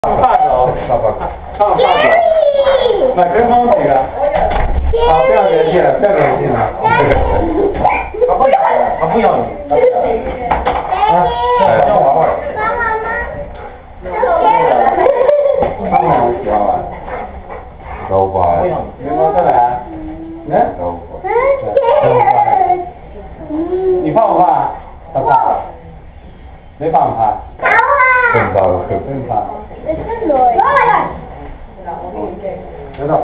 怕手，放手，那跟风几个，好，不要联系了，不要联系了。他不要，他不要你。啊，让我玩。妈妈喜欢玩。老板。没有再来。来。你怕不怕？他怕。没怕不怕？更怕了，更怕。知道。